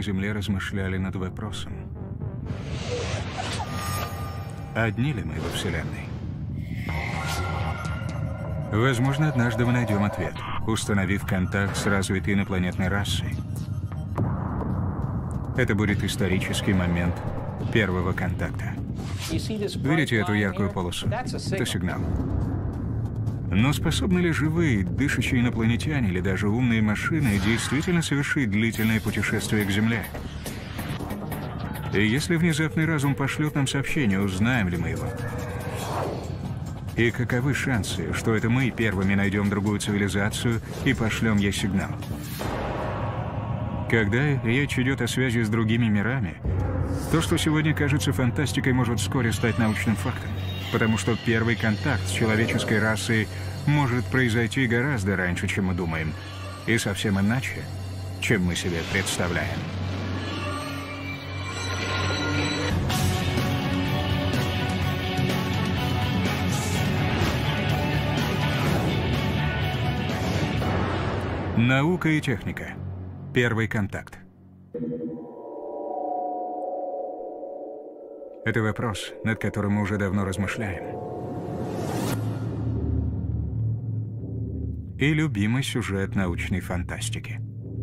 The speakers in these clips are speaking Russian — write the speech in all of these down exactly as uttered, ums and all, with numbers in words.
Земле размышляли над вопросом: одни ли мы во Вселенной? Возможно, однажды мы найдем ответ, установив контакт с развитой инопланетной расой. Это будет исторический момент первого контакта. Видите эту яркую полосу? Это сигнал. Но способны ли живые, дышащие инопланетяне или даже умные машины действительно совершить длительное путешествие к Земле? И если внезапный разум пошлет нам сообщение, узнаем ли мы его? И каковы шансы, что это мы первыми найдем другую цивилизацию и пошлем ей сигнал? Когда речь идет о связи с другими мирами, то, что сегодня кажется фантастикой, может вскоре стать научным фактом, потому что первый контакт с человеческой расой может произойти гораздо раньше, чем мы думаем, и совсем иначе, чем мы себе представляем. Наука и техника. Первый контакт. Это вопрос, над которым мы уже давно размышляем. И любимый сюжет научной фантастики.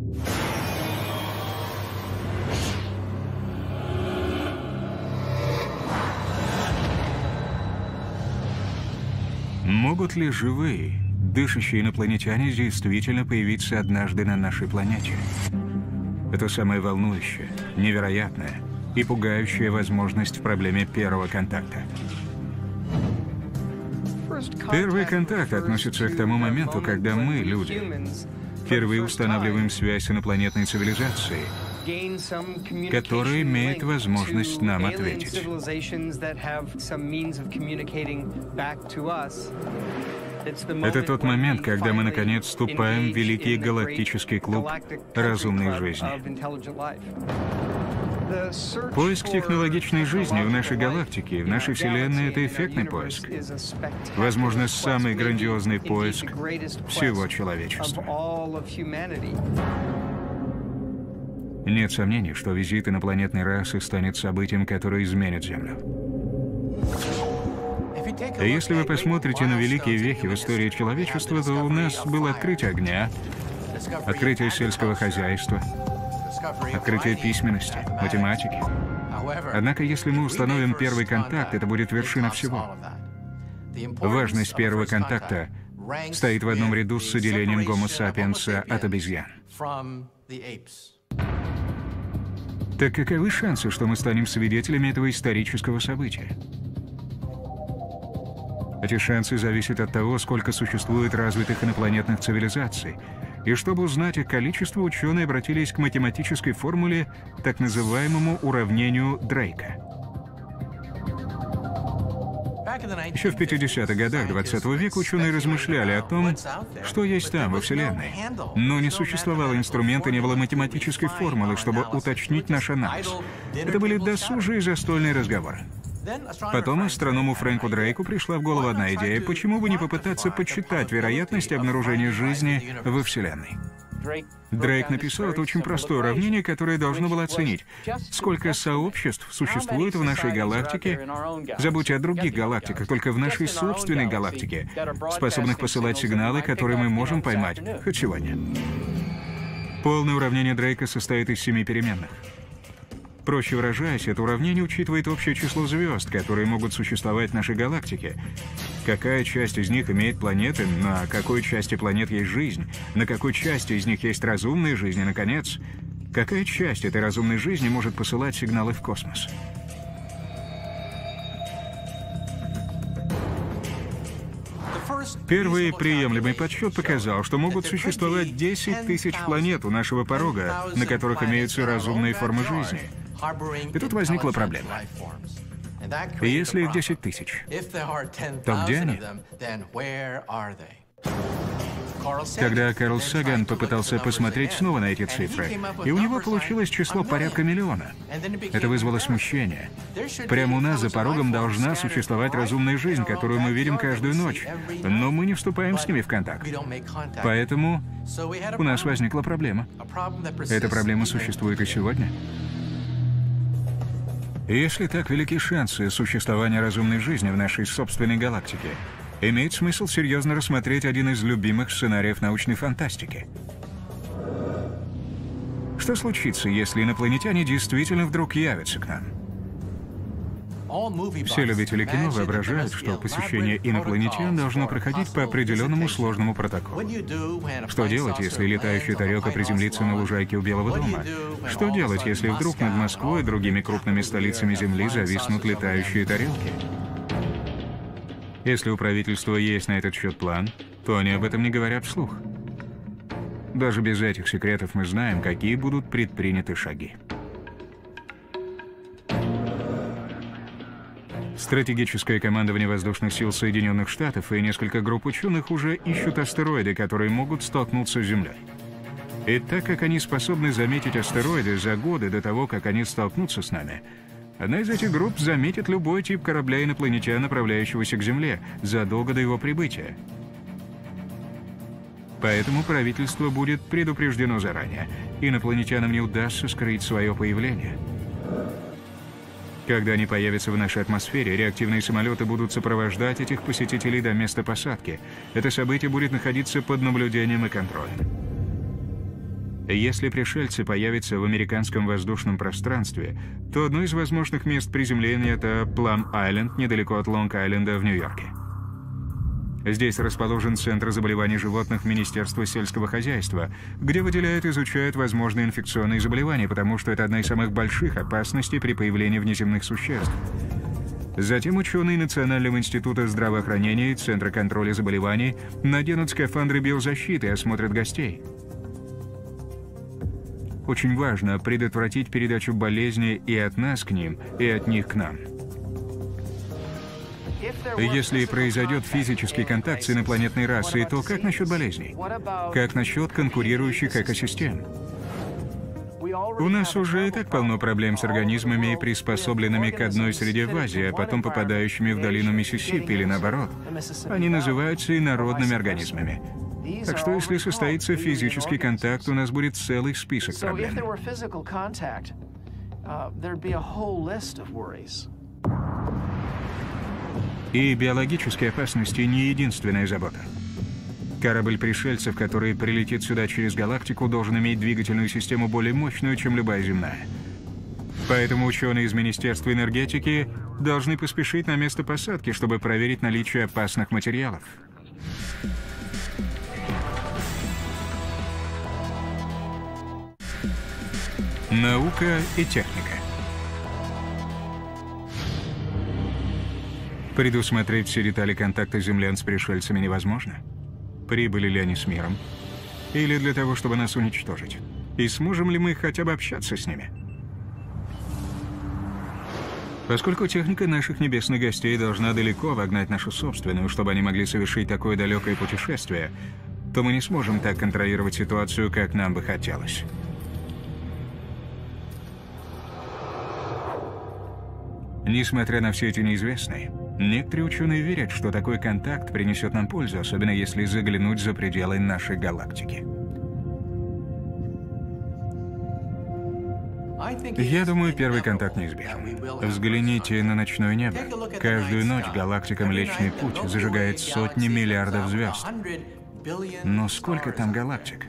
Могут ли живые, дышащие инопланетяне действительно появиться однажды на нашей планете? Это самая волнующая, невероятная и пугающая возможность в проблеме первого контакта. Первый контакт относится к тому моменту, когда мы, люди, впервые устанавливаем связь с инопланетной цивилизацией, которая имеет возможность нам ответить. Это тот момент, когда мы, наконец, вступаем в великий галактический клуб разумной жизни. Поиск технологичной жизни в нашей галактике, в нашей Вселенной — это эффектный поиск. Возможно, самый грандиозный поиск всего человечества. Нет сомнений, что визит инопланетной расы станет событием, которое изменит Землю. Если вы посмотрите на великие вехи в истории человечества, то у нас было открытие огня, открытие сельского хозяйства, открытие письменности, математики. Однако, если мы установим первый контакт, это будет вершина всего. Важность первого контакта стоит в одном ряду с отделением Homo sapiens от обезьян. Так каковы шансы, что мы станем свидетелями этого исторического события? Эти шансы зависят от того, сколько существует развитых инопланетных цивилизаций. И чтобы узнать их количество, ученые обратились к математической формуле, так называемому уравнению Дрейка. Еще в пятидесятых годах двадцатого века ученые размышляли о том, что есть там, во Вселенной. Но не существовало инструмента, не было математической формулы, чтобы уточнить наш анализ. Это были досужие застольные разговоры. Потом астроному Фрэнку Дрейку пришла в голову одна идея: почему бы не попытаться подсчитать вероятность обнаружения жизни во Вселенной? Дрейк написал это очень простое уравнение, которое должно было оценить, сколько сообществ существует в нашей галактике, забудьте о других галактиках, только в нашей собственной галактике, способных посылать сигналы, которые мы можем поймать хоть сегодня. Полное уравнение Дрейка состоит из семи переменных. Проще выражаясь, это уравнение учитывает общее число звезд, которые могут существовать в нашей галактике. Какая часть из них имеет планеты, на какой части планет есть жизнь, на какой части из них есть разумная жизнь, и, наконец, какая часть этой разумной жизни может посылать сигналы в космос. Первый приемлемый подсчет показал, что могут существовать десять тысяч планет у нашего порога, на которых имеются разумные формы жизни. И тут возникла проблема. И если их десять тысяч, то где они? Тогда Карл Саган попытался посмотреть снова на эти цифры, и у него получилось число порядка миллиона. Это вызвало смущение. Прямо у нас за порогом должна существовать разумная жизнь, которую мы видим каждую ночь, но мы не вступаем с ними в контакт. Поэтому у нас возникла проблема. Эта проблема существует и сегодня. Если так велики шансы существования разумной жизни в нашей собственной галактике, имеет смысл серьезно рассмотреть один из любимых сценариев научной фантастики. Что случится, если инопланетяне действительно вдруг явятся к нам? Все любители кино воображают, что посещение инопланетян должно проходить по определенному сложному протоколу. Что делать, если летающая тарелка приземлится на лужайке у Белого дома? Что делать, если вдруг над Москвой и другими крупными столицами Земли зависнут летающие тарелки? Если у правительства есть на этот счет план, то они об этом не говорят вслух. Даже без этих секретов мы знаем, какие будут предприняты шаги. Стратегическое командование воздушных сил Соединенных Штатов и несколько групп ученых уже ищут астероиды, которые могут столкнуться с Землей. И так как они способны заметить астероиды за годы до того, как они столкнутся с нами, одна из этих групп заметит любой тип корабля инопланетян, направляющегося к Земле, задолго до его прибытия. Поэтому правительство будет предупреждено заранее. Инопланетянам не удастся скрыть свое появление. Когда они появятся в нашей атмосфере, реактивные самолеты будут сопровождать этих посетителей до места посадки. Это событие будет находиться под наблюдением и контролем. Если пришельцы появятся в американском воздушном пространстве, то одно из возможных мест приземления — это Плам-Айленд, недалеко от Лонг-Айленда в Нью-Йорке. Здесь расположен Центр заболеваний животных Министерства сельского хозяйства, где выделяют и изучают возможные инфекционные заболевания, потому что это одна из самых больших опасностей при появлении внеземных существ. Затем ученые Национального института здравоохранения и Центра контроля заболеваний наденут скафандры биозащиты и осмотрят гостей. Очень важно предотвратить передачу болезней и от нас к ним, и от них к нам. Если произойдет физический контакт с инопланетной расой, то как насчет болезней? Как насчет конкурирующих экосистем? У нас уже и так полно проблем с организмами, приспособленными к одной среде в Азии, а потом попадающими в долину Миссисипи или наоборот. Они называются инородными организмами. Так что если состоится физический контакт, у нас будет целый список проблем. И биологические опасности не единственная забота. Корабль пришельцев, который прилетит сюда через галактику, должен иметь двигательную систему более мощную, чем любая земная. Поэтому ученые из Министерства энергетики должны поспешить на место посадки, чтобы проверить наличие опасных материалов. Наука и техника. Предусмотреть все детали контакта землян с пришельцами невозможно. Прибыли ли они с миром? Или для того, чтобы нас уничтожить? И сможем ли мы хотя бы общаться с ними? Поскольку техника наших небесных гостей должна далеко обогнать нашу собственную, чтобы они могли совершить такое далекое путешествие, то мы не сможем так контролировать ситуацию, как нам бы хотелось. Несмотря на все эти неизвестные, некоторые ученые верят, что такой контакт принесет нам пользу, особенно если заглянуть за пределы нашей галактики. Я думаю, первый контакт неизбежен. Взгляните на ночное небо. Каждую ночь галактика Млечный Путь зажигает сотни миллиардов звезд. Но сколько там галактик?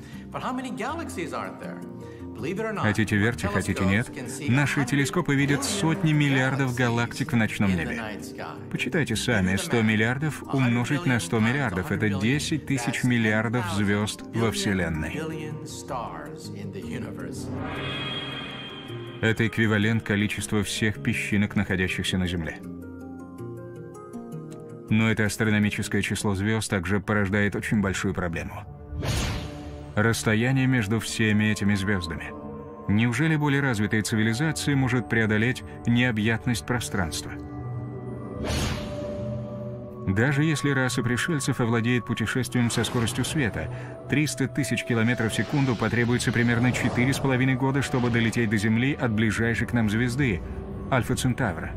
Хотите верьте, хотите нет, наши телескопы видят сотни миллиардов галактик в ночном небе. Почитайте сами, сто миллиардов умножить на сто миллиардов — это десять тысяч миллиардов звезд во Вселенной. Это эквивалент количества всех песчинок, находящихся на Земле. Но это астрономическое число звезд также порождает очень большую проблему. Расстояние между всеми этими звездами. Неужели более развитая цивилизация может преодолеть необъятность пространства? Даже если раса пришельцев овладеет путешествием со скоростью света, триста тысяч километров в секунду, потребуется примерно четыре с половиной года, чтобы долететь до Земли от ближайшей к нам звезды — Альфа Центавра.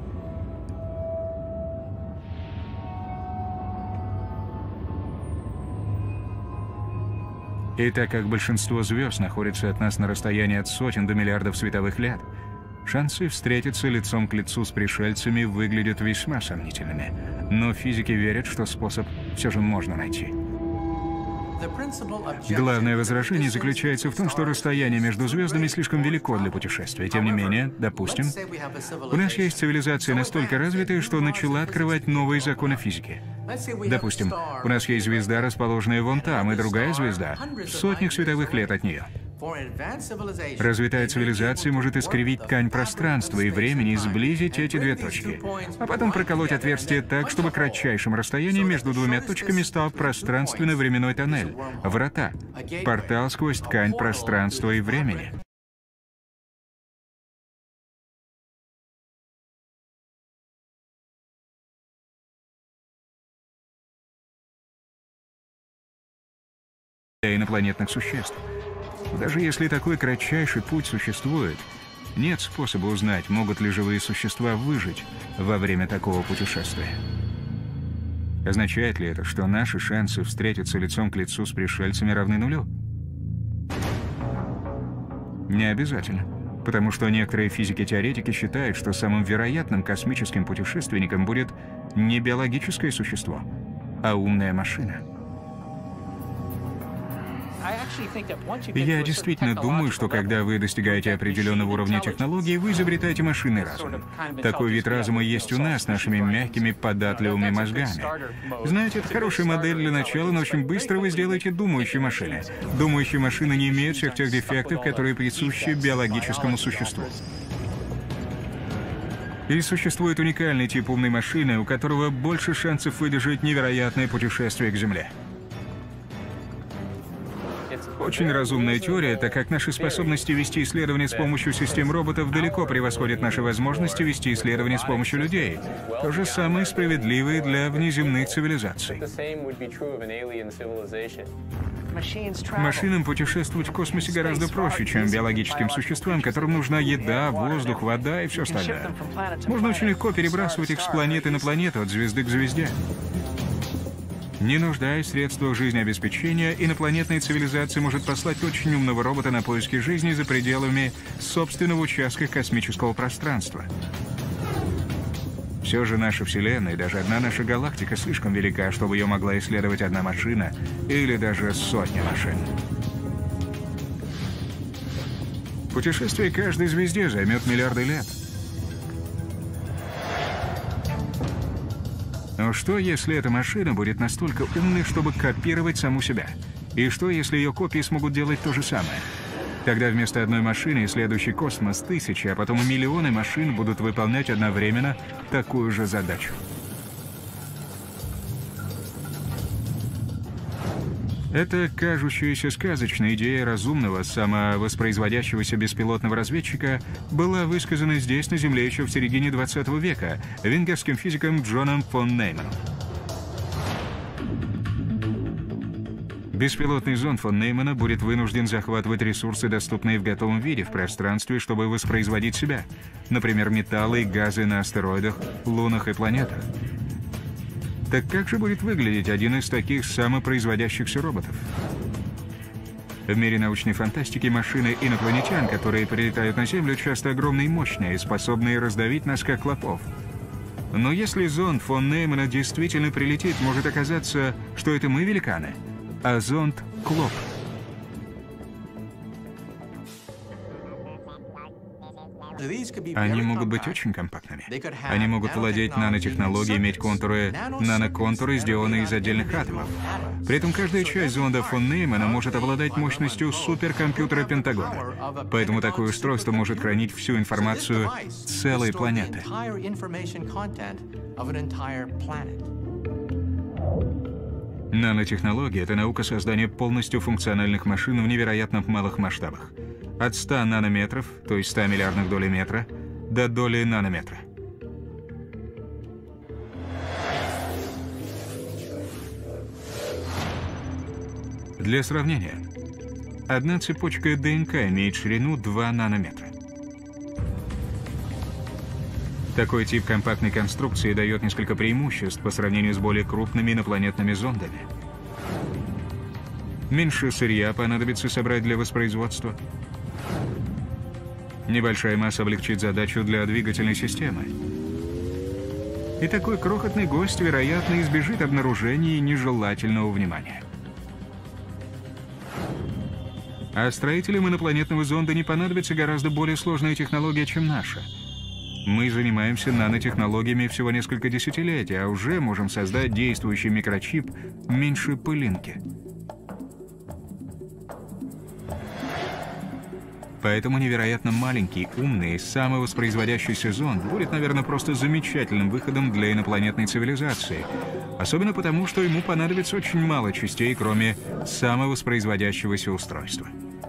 И так как большинство звезд находится от нас на расстоянии от сотен до миллиардов световых лет, шансы встретиться лицом к лицу с пришельцами выглядят весьма сомнительными. Но физики верят, что способ все же можно найти. Главное возражение заключается в том, что расстояние между звездами слишком велико для путешествия. Тем не менее, допустим, у нас есть цивилизация настолько развитая, что начала открывать новые законы физики. Допустим, у нас есть звезда, расположенная вон там, и другая звезда в сотнях световых лет от нее. Развитая цивилизация может искривить ткань пространства и времени и сблизить эти две точки, а потом проколоть отверстие так, чтобы кратчайшим расстоянием между двумя точками стал пространственно-временной тоннель, врата, портал сквозь ткань пространства и времени. Для инопланетных существ. Даже если такой кратчайший путь существует, нет способа узнать, могут ли живые существа выжить во время такого путешествия. Означает ли это, что наши шансы встретиться лицом к лицу с пришельцами равны нулю? Не обязательно, потому что некоторые физики-теоретики считают, что самым вероятным космическим путешественником будет не биологическое существо, а умная машина. Я действительно думаю, что когда вы достигаете определенного уровня технологий, вы изобретаете машинный разум. Такой вид разума есть у нас, нашими мягкими, податливыми мозгами. Знаете, это хорошая модель для начала, но очень быстро вы сделаете думающие машины. Думающие машины не имеют всех тех дефектов, которые присущи биологическому существу. И существует уникальный тип умной машины, у которого больше шансов выдержать невероятное путешествие к Земле. Очень разумная теория, так как наши способности вести исследования с помощью систем роботов далеко превосходят наши возможности вести исследования с помощью людей. То же самое справедливо и для внеземных цивилизаций. Машинам путешествовать в космосе гораздо проще, чем биологическим существам, которым нужна еда, воздух, вода и все остальное. Можно очень легко перебрасывать их с планеты на планету, от звезды к звезде. Не нуждаясь в средствах жизнеобеспечения, инопланетная цивилизация может послать очень умного робота на поиски жизни за пределами собственного участка космического пространства. Все же наша Вселенная, даже одна наша галактика, слишком велика, чтобы ее могла исследовать одна машина или даже сотня машин. Путешествие к каждой звезде займет миллиарды лет. Но что, если эта машина будет настолько умной, чтобы копировать саму себя? И что, если ее копии смогут делать то же самое? Тогда вместо одной машины, исследующей космос, тысячи, а потом и миллионы машин будут выполнять одновременно такую же задачу. Эта кажущаяся сказочная идея разумного, самовоспроизводящегося беспилотного разведчика была высказана здесь, на Земле, еще в середине двадцатого века венгерским физиком Джоном фон Нейманом. Беспилотный зонд фон Неймана будет вынужден захватывать ресурсы, доступные в готовом виде в пространстве, чтобы воспроизводить себя. Например, металлы и газы на астероидах, лунах и планетах. Так как же будет выглядеть один из таких самопроизводящихся роботов? В мире научной фантастики машины инопланетян, которые прилетают на Землю, часто огромные и мощные, способные раздавить нас как клопов. Но если зонд фон Неймана действительно прилетит, может оказаться, что это мы великаны, а зонд — клоп. Они могут быть очень компактными. Они могут владеть нанотехнологией, иметь контуры, наноконтуры, сделанные из отдельных атомов. При этом каждая часть зонда фон Неймана может обладать мощностью суперкомпьютера Пентагона. Поэтому такое устройство может хранить всю информацию целой планеты. Нанотехнология — это наука создания полностью функциональных машин в невероятно малых масштабах. От ста нанометров, то есть ста миллиардных долей метра, до доли нанометра. Для сравнения, одна цепочка ДНК имеет ширину два нанометра. Такой тип компактной конструкции дает несколько преимуществ по сравнению с более крупными инопланетными зондами. Меньше сырья понадобится собрать для воспроизводства. Небольшая масса облегчит задачу для двигательной системы. И такой крохотный гость, вероятно, избежит обнаружения нежелательного внимания. А строителям инопланетного зонда не понадобится гораздо более сложная технология, чем наша. Мы занимаемся нанотехнологиями всего несколько десятилетий, а уже можем создать действующий микрочип меньше пылинки. Поэтому невероятно маленький, умный, самовоспроизводящийся зонд будет, наверное, просто замечательным выходом для инопланетной цивилизации. Особенно потому, что ему понадобится очень мало частей, кроме самовоспроизводящегося устройства.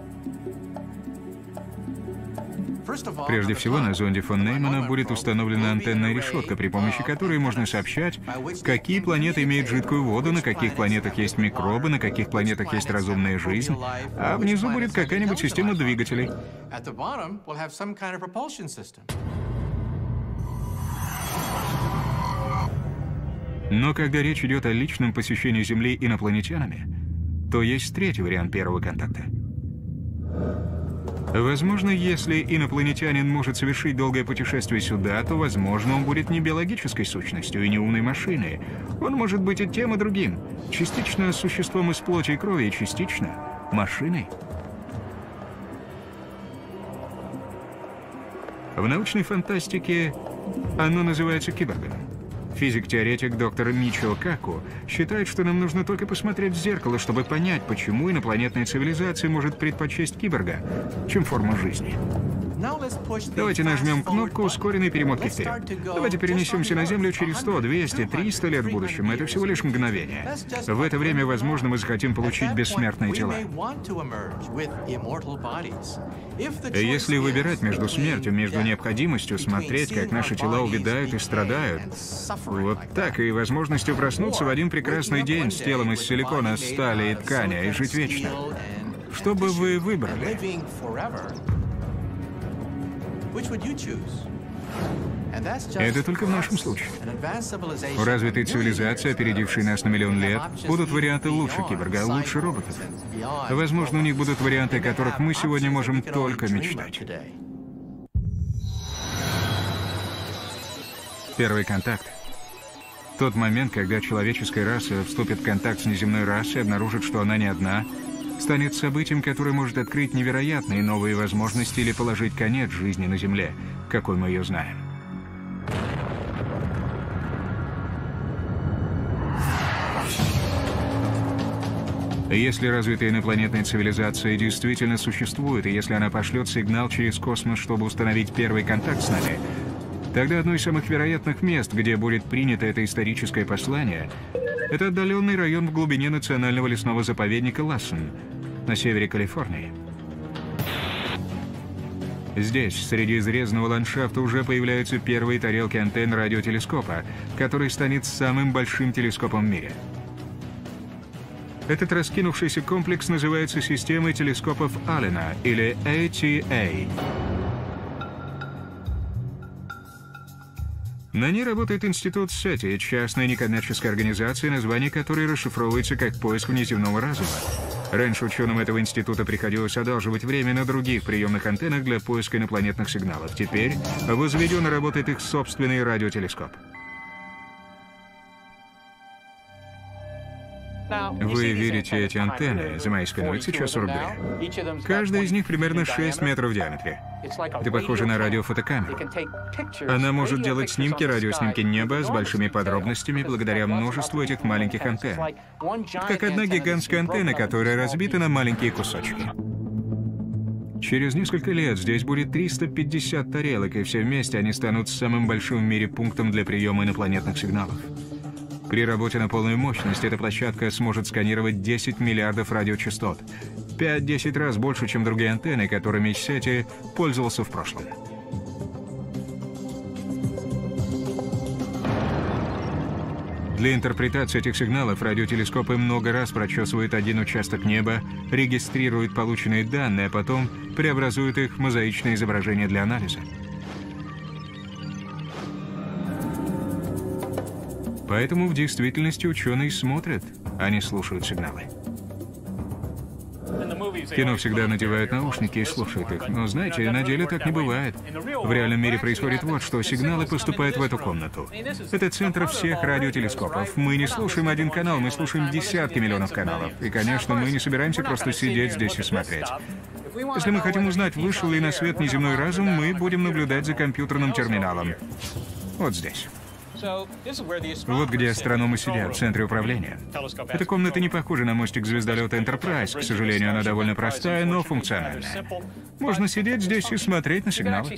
Прежде всего, на зонде фон Неймана будет установлена антенная решетка, при помощи которой можно сообщать, какие планеты имеют жидкую воду, на каких планетах есть микробы, на каких планетах есть разумная жизнь, а внизу будет какая-нибудь система двигателей. Но когда речь идет о личном посещении Земли инопланетянами, то есть третий вариант первого контакта. Возможно, если инопланетянин может совершить долгое путешествие сюда, то, возможно, он будет не биологической сущностью и не умной машиной. Он может быть и тем, и другим. Частично существом из плоти и крови, частично машиной. В научной фантастике оно называется киборгом. Физик-теоретик доктор Мичио Каку считает, что нам нужно только посмотреть в зеркало, чтобы понять, почему инопланетная цивилизация может предпочесть киборга, чем форму жизни. Давайте нажмем кнопку ускоренной перемотки вперед. Давайте перенесемся на Землю через сто, двести, триста лет в будущем. Это всего лишь мгновение. В это время, возможно, мы захотим получить бессмертные тела. Если выбирать между смертью, между необходимостью смотреть, как наши тела увядают и страдают, вот так, и возможностью проснуться в один прекрасный день с телом из силикона, стали и ткани, и жить вечно, что бы вы выбрали? Это только в нашем случае. У развитой цивилизации, опередившей нас на миллион лет, будут варианты лучше киборга, лучше роботов. Возможно, у них будут варианты, о которых мы сегодня можем только мечтать. Первый контакт. Тот момент, когда человеческая раса вступит в контакт с неземной расой и обнаружит, что она не одна, станет событием, которое может открыть невероятные новые возможности или положить конец жизни на Земле, какой мы ее знаем. Если развитая инопланетная цивилизация действительно существует, и если она пошлет сигнал через космос, чтобы установить первый контакт с нами, тогда одно из самых вероятных мест, где будет принято это историческое послание, это отдаленный район в глубине национального лесного заповедника Лассен на севере Калифорнии. Здесь, среди изрезанного ландшафта, уже появляются первые тарелки антенн радиотелескопа, который станет самым большим телескопом в мире. Этот раскинувшийся комплекс называется системой телескопов Аллена, или эй ти эй. На ней работает институт сети, частная некоммерческая организация, название которой расшифровывается как «Поиск внеземного разума». Раньше ученым этого института приходилось одалживать время на других приемных антеннах для поиска инопланетных сигналов. Теперь возведен и работает их собственный радиотелескоп. Вы видите эти антенны за моей спиной сейчас сорок две. Каждая из них примерно шесть метров в диаметре. Это похоже на радиофотокамеру. Она может делать снимки, радиоснимки неба с большими подробностями благодаря множеству этих маленьких антенн. Как одна гигантская антенна, которая разбита на маленькие кусочки. Через несколько лет здесь будет триста пятьдесят тарелок, и все вместе они станут самым большим в мире пунктом для приема инопланетных сигналов. При работе на полную мощность эта площадка сможет сканировать десять миллиардов радиочастот. пять-десять раз больше, чем другие антенны, которыми сети пользовался в прошлом. Для интерпретации этих сигналов радиотелескопы много раз прочесывают один участок неба, регистрируют полученные данные, а потом преобразуют их в мозаичное изображение для анализа. Поэтому в действительности ученые смотрят, а не слушают сигналы. В кино всегда надевают наушники и слушают их, но, знаете, на деле так не бывает. В реальном мире происходит вот что: сигналы поступают в эту комнату. Это центр всех радиотелескопов. Мы не слушаем один канал, мы слушаем десятки миллионов каналов. И, конечно, мы не собираемся просто сидеть здесь и смотреть. Если мы хотим узнать, вышел ли на свет неземной разум, мы будем наблюдать за компьютерным терминалом. Вот здесь. Вот где астрономы сидят, в центре управления. Эта комната не похожа на мостик звездолета Enterprise. К сожалению, она довольно простая, но функциональная. Можно сидеть здесь и смотреть на сигналы.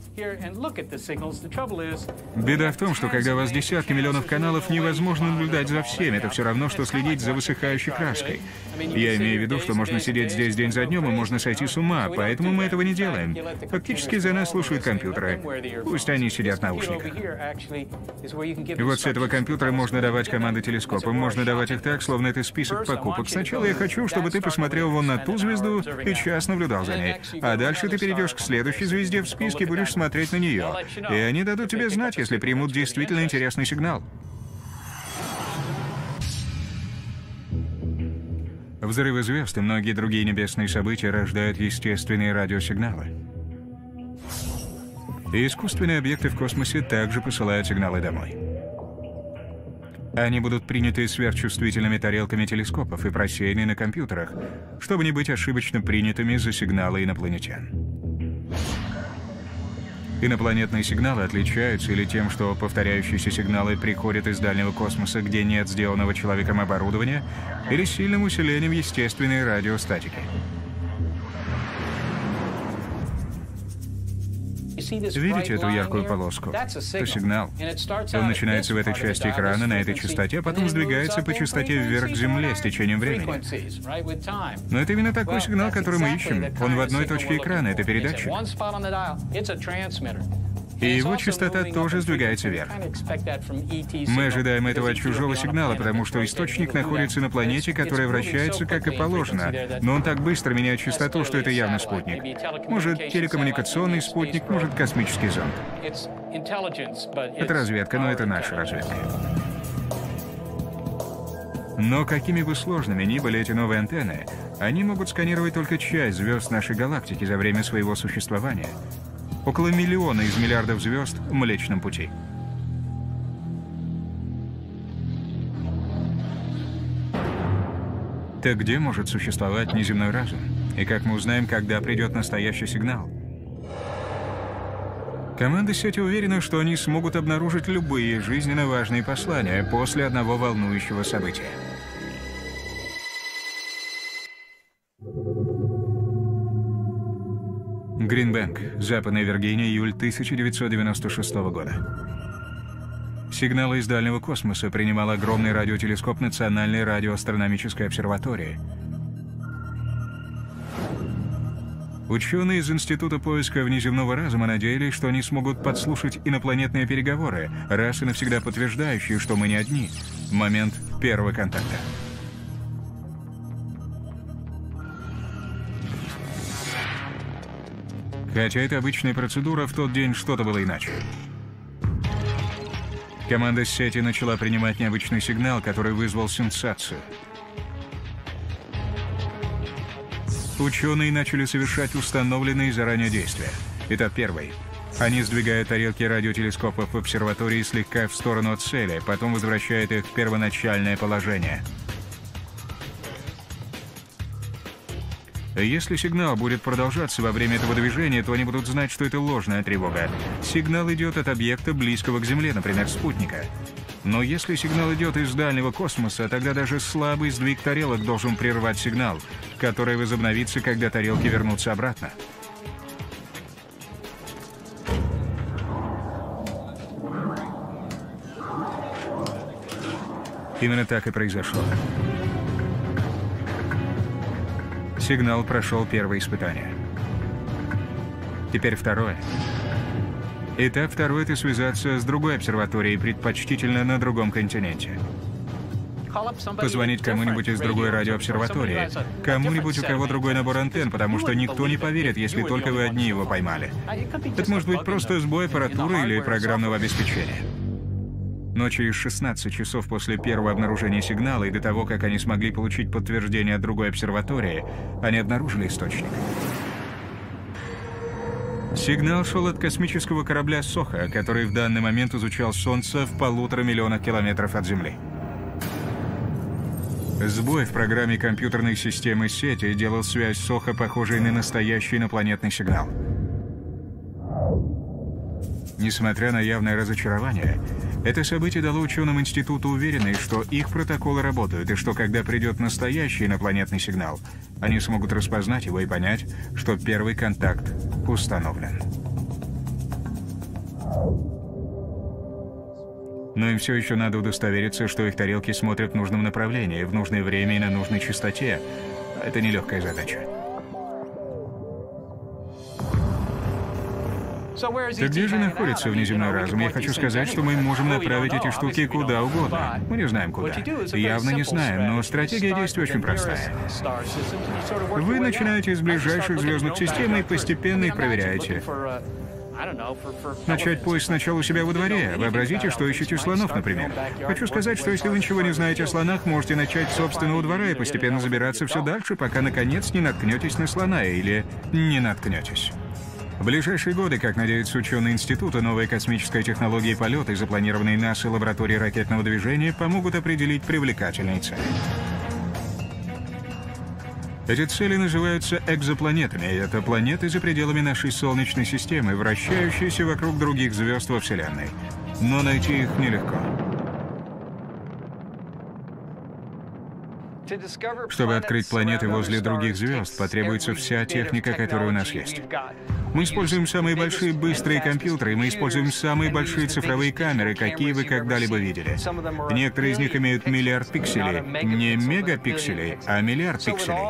Беда в том, что когда у вас десятки миллионов каналов, невозможно наблюдать за всеми. Это все равно, что следить за высыхающей краской. Я имею в виду, что можно сидеть здесь день за днем, и можно сойти с ума, поэтому мы этого не делаем. Фактически за нас слушают компьютеры. Пусть они сидят в наушниках. И вот с этого компьютера можно давать команды телескопам. Можно давать их так, словно это список покупок. Сначала я хочу, чтобы ты посмотрел вон на ту звезду и час наблюдал за ней. А дальше ты перейдешь к следующей звезде в списке и будешь смотреть на нее. И они дадут тебе знать, если примут действительно интересный сигнал. Взрывы звезд и многие другие небесные события рождают естественные радиосигналы. И искусственные объекты в космосе также посылают сигналы домой. Они будут приняты сверхчувствительными тарелками телескопов и просеяны на компьютерах, чтобы не быть ошибочно принятыми за сигналы инопланетян. Инопланетные сигналы отличаются или тем, что повторяющиеся сигналы приходят из дальнего космоса, где нет сделанного человеком оборудования, или сильным усилением естественной радиостатики. Видите эту яркую полоску? Это сигнал. Он начинается в этой части экрана, на этой частоте, а потом сдвигается по частоте вверх к Земле с течением времени. Но это именно такой сигнал, который мы ищем. Он в одной точке экрана, это передатчик. И его частота тоже сдвигается вверх. Мы ожидаем этого от чужого сигнала, потому что источник находится на планете, которая вращается как и положено. Но он так быстро меняет частоту, что это явно спутник. Может, телекоммуникационный спутник, может, космический зонд. Это разведка, но это наша разведка. Но какими бы сложными ни были эти новые антенны, они могут сканировать только часть звезд нашей галактики за время своего существования. Около миллиона из миллиардов звезд в Млечном Пути. Так где может существовать неземной разум? И как мы узнаем, когда придет настоящий сигнал? Команда сети уверена, что они смогут обнаружить любые жизненно важные послания после одного волнующего события. Гринбэнк, Западная Виргиния, июль тысяча девятьсот девяносто шестого года. Сигналы из дальнего космоса принимал огромный радиотелескоп Национальной радиоастрономической обсерватории. Ученые из Института поиска внеземного разума надеялись, что они смогут подслушать инопланетные переговоры, раз и навсегда подтверждающие, что мы не одни. Момент первого контакта. Хотя это обычная процедура, в тот день что-то было иначе. Команда сети начала принимать необычный сигнал, который вызвал сенсацию. Ученые начали совершать установленные заранее действия. Этап первый. Они сдвигают тарелки радиотелескопов в обсерватории слегка в сторону от цели, потом возвращают их в первоначальное положение. Если сигнал будет продолжаться во время этого движения, то они будут знать, что это ложная тревога. Сигнал идет от объекта, близкого к Земле, например, спутника. Но если сигнал идет из дальнего космоса, тогда даже слабый сдвиг тарелок должен прервать сигнал, который возобновится, когда тарелки вернутся обратно. Именно так и произошло. Сигнал прошел первое испытание. Теперь второе. Этап второй — это связаться с другой обсерваторией, предпочтительно на другом континенте. Позвонить кому-нибудь из другой радиообсерватории, кому-нибудь, у кого другой набор антенн, потому что никто не поверит, если только вы одни его поймали. Это может быть просто сбой аппаратуры или программного обеспечения. Но через шестнадцать часов после первого обнаружения сигнала и до того, как они смогли получить подтверждение от другой обсерватории, они обнаружили источник. Сигнал шел от космического корабля «Соха», который в данный момент изучал Солнце в полутора миллионах километров от Земли. Сбой в программе компьютерной системы сети делал связь Соха похожей на настоящий инопланетный сигнал. Несмотря на явное разочарование, это событие дало ученым института уверенность, что их протоколы работают, и что когда придет настоящий инопланетный сигнал, они смогут распознать его и понять, что первый контакт установлен. Но им все еще надо удостовериться, что их тарелки смотрят в нужном направлении, в нужное время и на нужной частоте. Это нелегкая задача. Так где же находится внеземной разум? Я хочу сказать, что мы можем направить эти штуки куда угодно. Мы не знаем куда. Явно не знаем, но стратегия действия очень простая. Вы начинаете с ближайших звездных систем и постепенно их проверяете. Начать поиск сначала у себя во дворе. Вообразите, что ищете слонов, например. Хочу сказать, что если вы ничего не знаете о слонах, можете начать с собственного двора и постепенно забираться все дальше, пока наконец не наткнетесь на слона или не наткнетесь. В ближайшие годы, как надеются ученые института, новые космические технологии полета и запланированные НАСА лаборатории ракетного движения помогут определить привлекательные цели. Эти цели называются экзопланетами. Это планеты за пределами нашей Солнечной системы, вращающиеся вокруг других звезд во Вселенной. Но найти их нелегко. Чтобы открыть планеты возле других звезд, потребуется вся техника, которая у нас есть. Мы используем самые большие быстрые компьютеры, мы используем самые большие цифровые камеры, какие вы когда-либо видели. Некоторые из них имеют миллиард пикселей. Не мегапикселей, а миллиард пикселей.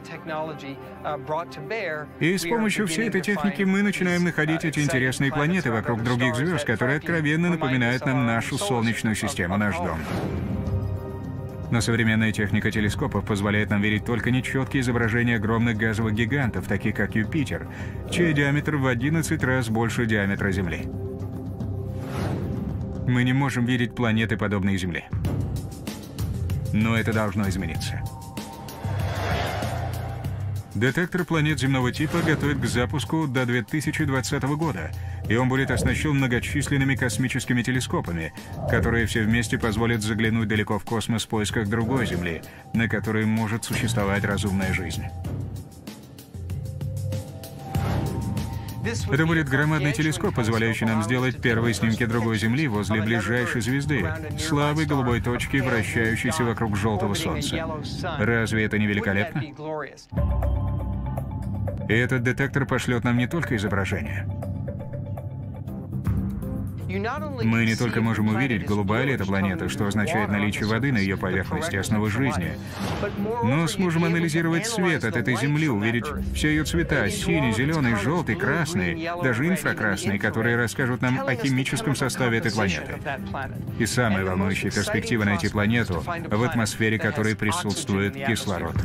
И с помощью всей этой техники мы начинаем находить эти интересные планеты вокруг других звезд, которые откровенно напоминают нам нашу Солнечную систему, наш дом. Но современная техника телескопов позволяет нам видеть только нечеткие изображения огромных газовых гигантов, таких как Юпитер, чей диаметр в одиннадцать раз больше диаметра Земли. Мы не можем видеть планеты, подобные Земле. Но это должно измениться. Детектор планет земного типа готовят к запуску до две тысячи двадцатого года, и он будет оснащен многочисленными космическими телескопами, которые все вместе позволят заглянуть далеко в космос в поисках другой Земли, на которой может существовать разумная жизнь. Это будет громадный телескоп, позволяющий нам сделать первые снимки другой Земли возле ближайшей звезды, слабой голубой точки, вращающейся вокруг желтого Солнца. Разве это не великолепно? И этот детектор пошлет нам не только изображение. Мы не только можем увидеть, голубая ли эта планета, что означает наличие воды на ее поверхности, основы жизни, но сможем анализировать цвет от этой Земли, увидеть все ее цвета — синий, зеленый, желтый, красный, даже инфракрасный, которые расскажут нам о химическом составе этой планеты. И самая волнующая перспектива — найти планету, в атмосфере которой присутствует кислород.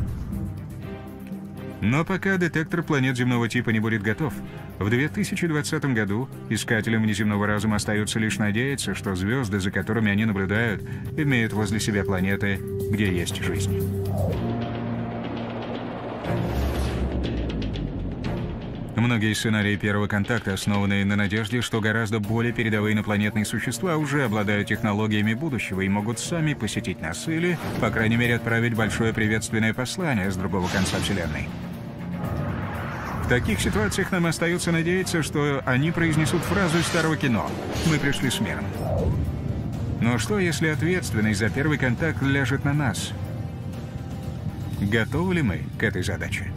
Но пока детектор планет земного типа не будет готов, в две тысячи двадцатом году искателям внеземного разума остается лишь надеяться, что звезды, за которыми они наблюдают, имеют возле себя планеты, где есть жизнь. Многие сценарии первого контакта основаны на надежде, что гораздо более передовые инопланетные существа уже обладают технологиями будущего и могут сами посетить нас или, по крайней мере, отправить большое приветственное послание с другого конца Вселенной. В таких ситуациях нам остается надеяться, что они произнесут фразу из старого кино «Мы пришли с миром». Но что, если ответственность за первый контакт ляжет на нас? Готовы ли мы к этой задаче?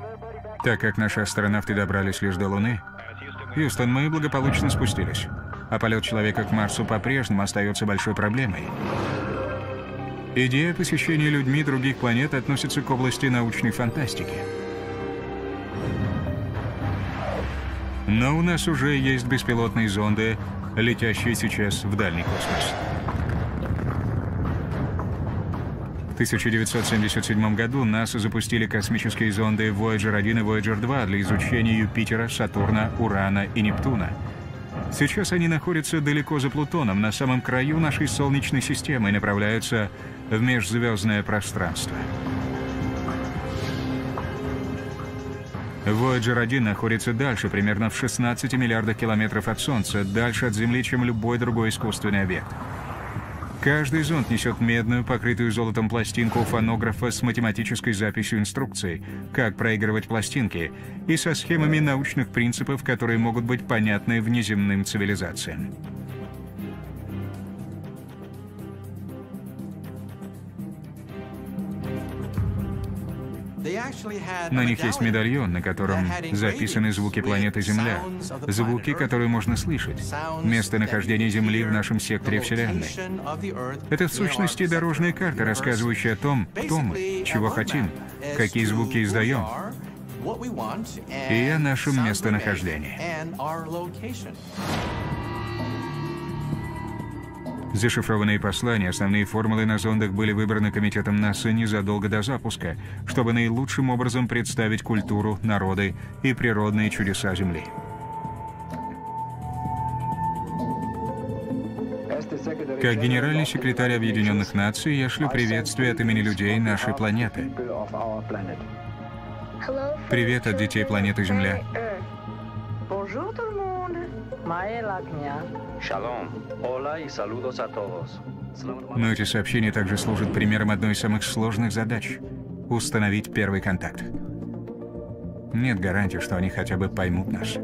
Так как наши астронавты добрались лишь до Луны, Хьюстон, мы благополучно спустились. а полет человека к Марсу по-прежнему остается большой проблемой. Идея посещения людьми других планет относится к области научной фантастики. Но у нас уже есть беспилотные зонды, летящие сейчас в дальний космос. В тысяча девятьсот семьдесят седьмом году НАСА запустили космические зонды Вояджер один и Вояджер два для изучения Юпитера, Сатурна, Урана и Нептуна. Сейчас они находятся далеко за Плутоном, на самом краю нашей Солнечной системы, и направляются в межзвездное пространство. Вояджер один находится дальше, примерно в шестнадцати миллиардах километров от Солнца, дальше от Земли, чем любой другой искусственный объект. Каждый зонд несет медную, покрытую золотом пластинку фонографа с математической записью инструкций, как проигрывать пластинки, и со схемами научных принципов, которые могут быть понятны внеземным цивилизациям. На них есть медальон, на котором записаны звуки планеты Земля, звуки, которые можно слышать, местонахождение Земли в нашем секторе Вселенной. Это в сущности дорожная карта, рассказывающая о том, кто мы, чего хотим, какие звуки издаем, и о нашем местонахождении. Зашифрованные послания, основные формулы на зондах были выбраны комитетом НАСА незадолго до запуска, чтобы наилучшим образом представить культуру, народы и природные чудеса Земли. Как генеральный секретарь Объединенных Наций, я шлю приветствие от имени людей нашей планеты. Привет от детей планеты Земля. Но эти сообщения также служат примером одной из самых сложных задач — установить первый контакт. Нет гарантии, что они хотя бы поймут нас.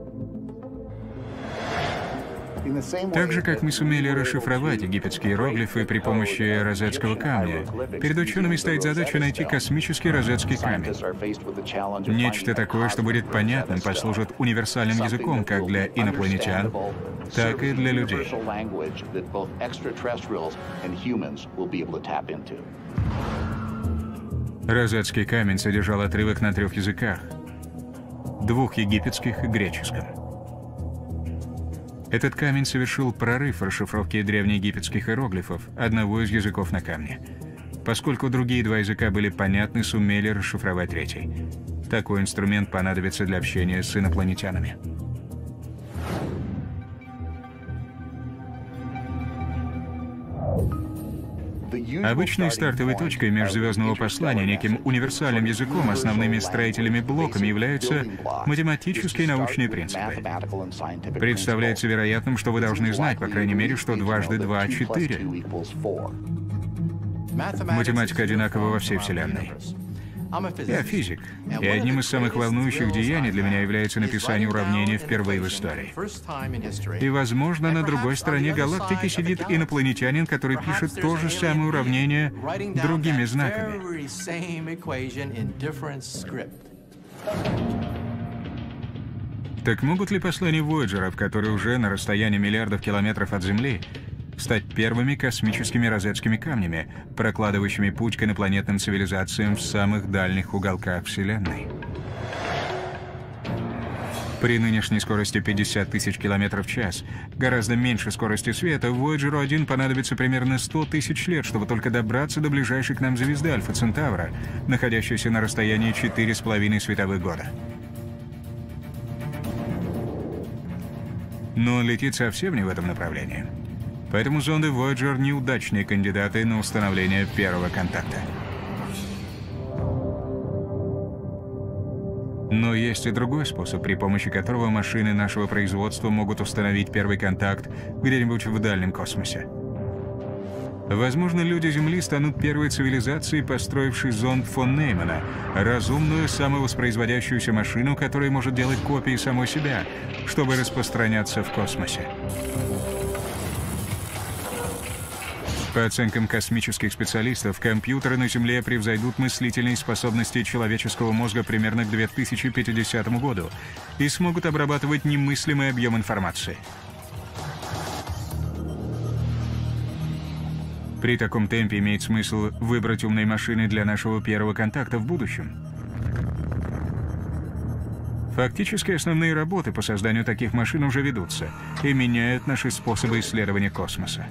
Так же, как мы сумели расшифровать египетские иероглифы при помощи розетского камня, перед учеными стоит задача найти космический розетский камень. Нечто такое, что будет понятным, послужит универсальным языком как для инопланетян, так и для людей. Розетский камень содержал отрывок на трех языках — двух египетских и греческом. Этот камень совершил прорыв в расшифровке древнеегипетских иероглифов, одного из языков на камне. Поскольку другие два языка были понятны, сумели расшифровать третий. Такой инструмент понадобится для общения с инопланетянами. Обычной стартовой точкой межзвездного послания, неким универсальным языком, основными строителями блоками являются математические и научные принципы. Представляется вероятным, что вы должны знать, по крайней мере, что дважды два — четыре. Математика одинакова во всей Вселенной. Я физик, и одним из самых волнующих деяний для меня является написание уравнения впервые в истории. И, возможно, на другой стороне галактики сидит инопланетянин, который пишет то же самое уравнение другими знаками. Так могут ли послания Вояджеров, которые уже на расстоянии миллиардов километров от Земли, стать первыми космическими розетскими камнями, прокладывающими путь к инопланетным цивилизациям в самых дальних уголках Вселенной? При нынешней скорости пятьдесят тысяч километров в час, гораздо меньше скорости света, Вояджеру один понадобится примерно сто тысяч лет, чтобы только добраться до ближайшей к нам звезды Альфа Центавра, находящейся на расстоянии четыре с половиной световых года. Но он летит совсем не в этом направлении. Поэтому зонды Voyager — неудачные кандидаты на установление первого контакта. Но есть и другой способ, при помощи которого машины нашего производства могут установить первый контакт где-нибудь в дальнем космосе. Возможно, люди Земли станут первой цивилизацией, построившей зонд фон Неймана, разумную самовоспроизводящуюся машину, которая может делать копии самой себя, чтобы распространяться в космосе. По оценкам космических специалистов, компьютеры на Земле превзойдут мыслительные способности человеческого мозга примерно к две тысячи пятидесятому году и смогут обрабатывать немыслимый объем информации. При таком темпе имеет смысл выбрать умные машины для нашего первого контакта в будущем. Фактически основные работы по созданию таких машин уже ведутся и меняют наши способы исследования космоса.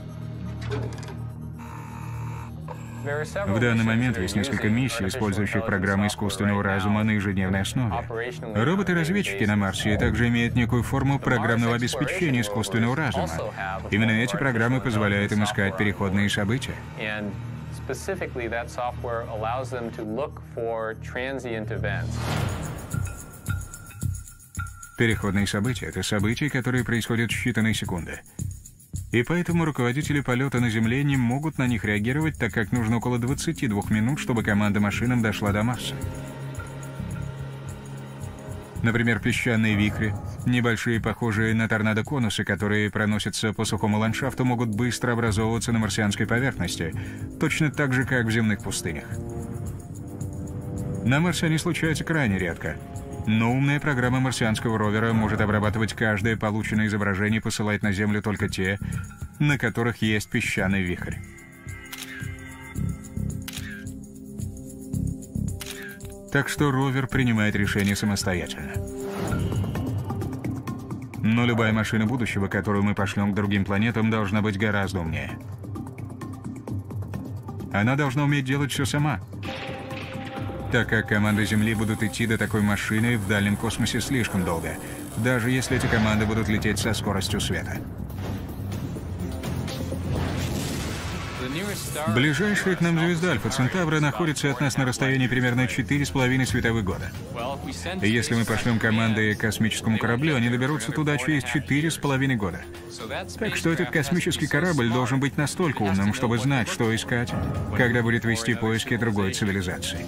В данный момент есть несколько миссий, использующих программы искусственного разума на ежедневной основе. Роботы-разведчики на Марсе также имеют некую форму программного обеспечения искусственного разума. Именно эти программы позволяют им искать переходные события. Переходные события — это события, которые происходят в считанные секунды. И поэтому руководители полета на Земле не могут на них реагировать, так как нужно около двадцати двух минут, чтобы команда машинам дошла до Марса. Например, песчаные вихри, небольшие, похожие на торнадо-конусы, которые проносятся по сухому ландшафту, могут быстро образовываться на марсианской поверхности, точно так же, как в земных пустынях. На Марсе они случаются крайне редко. Но умная программа марсианского ровера может обрабатывать каждое полученное изображение и посылать на Землю только те, на которых есть песчаный вихрь. Так что ровер принимает решение самостоятельно. Но любая машина будущего, которую мы пошлем к другим планетам, должна быть гораздо умнее. Она должна уметь делать все сама, так как команды Земли будут идти до такой машины в дальнем космосе слишком долго, даже если эти команды будут лететь со скоростью света. Ближайшая к нам звезда Альфа Центавра находится от нас на расстоянии примерно четыре с половиной световых года. И если мы пошлем команды к космическому кораблю, они доберутся туда через четыре с половиной года. Так что этот космический корабль должен быть настолько умным, чтобы знать, что искать, когда будет вести поиски другой цивилизации.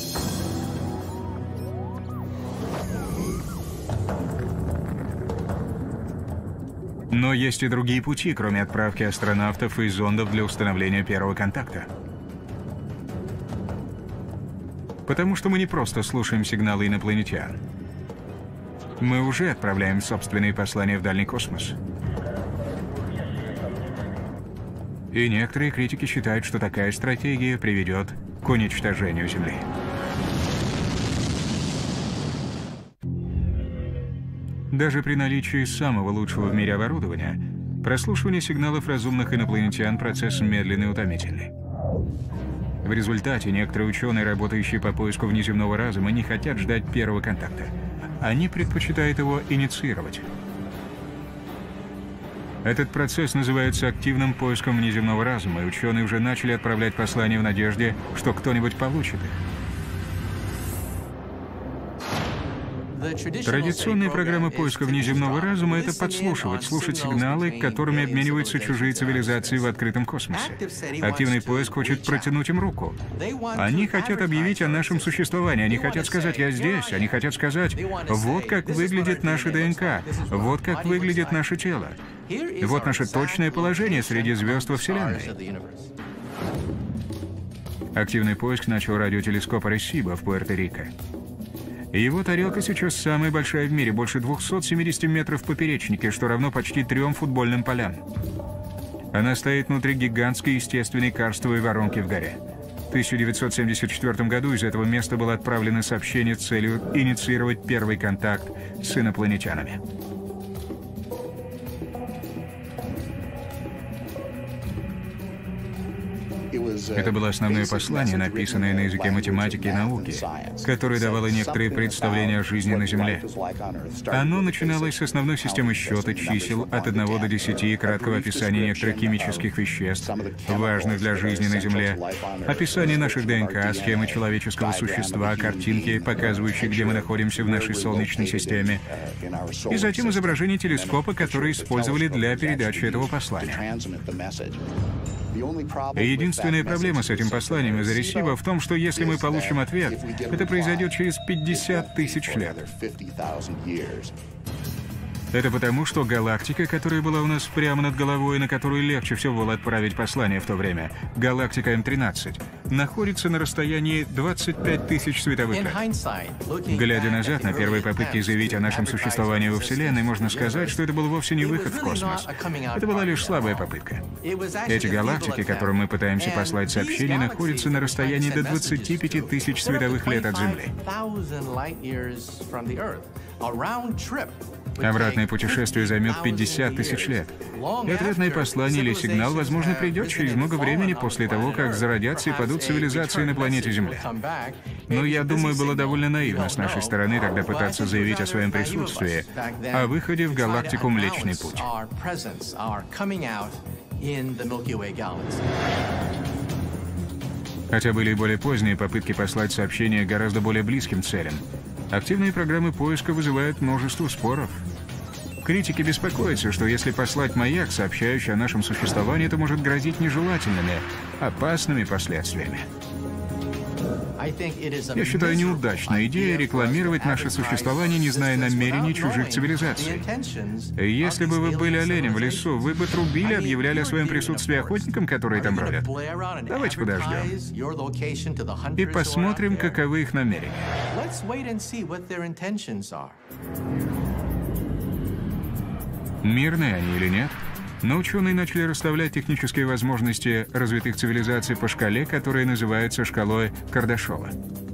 Но есть и другие пути, кроме отправки астронавтов и зондов для установления первого контакта. Потому что мы не просто слушаем сигналы инопланетян. Мы уже отправляем собственные послания в дальний космос. И некоторые критики считают, что такая стратегия приведет к уничтожению Земли. Даже при наличии самого лучшего в мире оборудования, прослушивание сигналов разумных инопланетян — процесс медленный и утомительный. В результате некоторые ученые, работающие по поиску внеземного разума, не хотят ждать первого контакта. Они предпочитают его инициировать. Этот процесс называется активным поиском внеземного разума, и ученые уже начали отправлять послания в надежде, что кто-нибудь получит их. Традиционная программа поиска внеземного разума — это подслушивать, слушать сигналы, которыми обмениваются чужие цивилизации в открытом космосе. Активный поиск хочет протянуть им руку. Они хотят объявить о нашем существовании, они хотят сказать «я здесь», они хотят сказать «вот как выглядит наша ДНК», «вот как выглядит наше тело», «вот наше точное положение среди звезд во Вселенной». Активный поиск начал радиотелескоп Аресиба в Пуэрто-Рико. Его тарелка сейчас самая большая в мире, больше двухсот семидесяти метров в поперечнике, что равно почти трем футбольным полям. Она стоит внутри гигантской естественной карстовой воронки в горе. В тысяча девятьсот семьдесят четвёртом году из этого места было отправлено сообщение с целью инициировать первый контакт с инопланетянами. Это было основное послание, написанное на языке математики и науки, которое давало некоторые представления о жизни на Земле. Оно начиналось с основной системы счета чисел от одного до десяти и краткого описания некоторых химических веществ, важных для жизни на Земле, описание наших ДНК, схемы человеческого существа, картинки, показывающие, где мы находимся в нашей Солнечной системе, и затем изображение телескопа, который использовали для передачи этого послания. Единственная проблема с этим посланием из Аресиба в том, что если мы получим ответ, это произойдет через пятьдесят тысяч лет. Это потому, что галактика, которая была у нас прямо над головой, на которую легче всего было отправить послание в то время, галактика М тринадцать, находится на расстоянии двадцать пять тысяч световых лет. Глядя назад на первые попытки заявить о нашем существовании во Вселенной, можно сказать, что это был вовсе не выход в космос. Это была лишь слабая попытка. Эти галактики, которым мы пытаемся послать сообщение, находятся на расстоянии до двадцати пяти тысяч световых лет от Земли. Обратное путешествие займет пятьдесят тысяч лет. И ответное послание или сигнал, возможно, придет через много времени после того, как зародятся и падут цивилизации на планете Земля. Но я думаю, было довольно наивно с нашей стороны тогда пытаться заявить о своем присутствии, о выходе в галактику Млечный Путь. Хотя были и более поздние попытки послать сообщения гораздо более близким целям. Активные программы поиска вызывают множество споров. Критики беспокоятся, что если послать маяк, сообщающий о нашем существовании, это может грозить нежелательными, опасными последствиями. Я считаю неудачной идеей рекламировать наше существование, не зная намерений чужих цивилизаций. Если бы вы были оленем в лесу, вы бы трубили, объявляли о своем присутствии охотникам, которые там бродят. Давайте подождем и посмотрим, каковы их намерения. Мирные они или нет? Но ученые начали расставлять технические возможности развитых цивилизаций по шкале, которая называется шкалой Кардашова.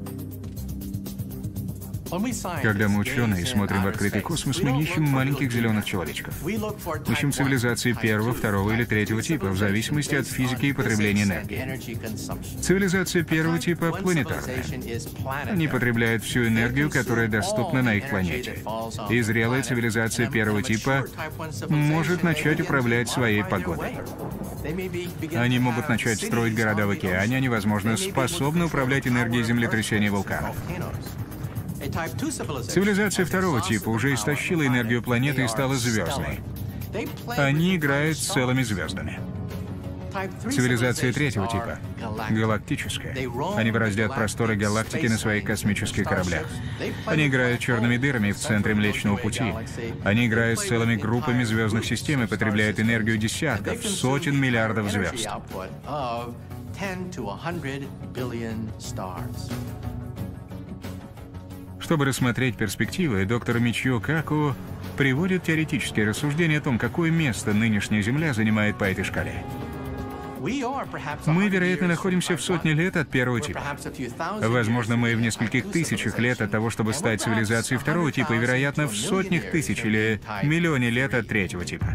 Когда мы, ученые, смотрим в открытый космос, мы не ищем маленьких зеленых человечков. Мы ищем цивилизации первого, второго или третьего типа, в зависимости от физики и потребления энергии. Цивилизация первого типа планетарная. Они потребляют всю энергию, которая доступна на их планете. И зрелая цивилизация первого типа может начать управлять своей погодой. Они могут начать строить города в океане, они, возможно, способны управлять энергией землетрясений и вулканов. Цивилизация второго типа уже истощила энергию планеты и стала звездной. Они играют с целыми звездами. Цивилизация третьего типа — галактическая. Они бороздят просторы галактики на своих космических кораблях. Они играют черными дырами в центре Млечного Пути. Они играют с целыми группами звездных систем и потребляют энергию десятков, сотен миллиардов звезд. Чтобы рассмотреть перспективы, доктор Мичио Каку приводит теоретические рассуждения о том, какое место нынешняя Земля занимает по этой шкале. Мы, вероятно, находимся в сотне лет от первого типа. Возможно, мы в нескольких тысячах лет от того, чтобы стать цивилизацией второго типа, и, вероятно, в сотнях тысяч или миллионе лет от третьего типа.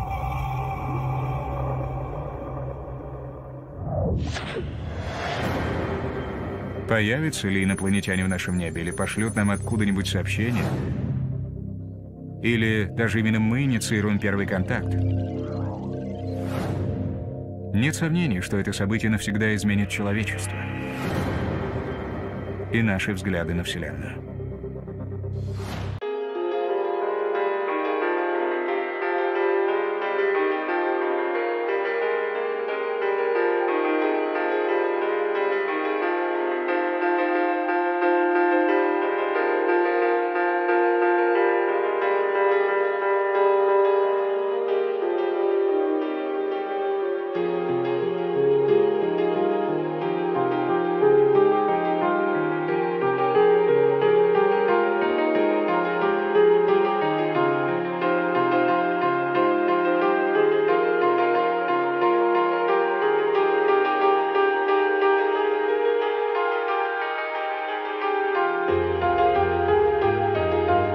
Появятся ли инопланетяне в нашем небе, или пошлют нам откуда-нибудь сообщение? Или даже именно мы инициируем первый контакт? Нет сомнений, что это событие навсегда изменит человечество и наши взгляды на Вселенную.